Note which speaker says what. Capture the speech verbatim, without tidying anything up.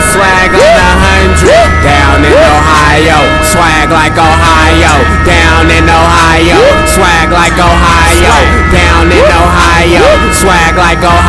Speaker 1: swag on the hundred. Down in Ohio, swag like Ohio. Down in Ohio, swag like Ohio. Down in Ohio, swag like Ohio.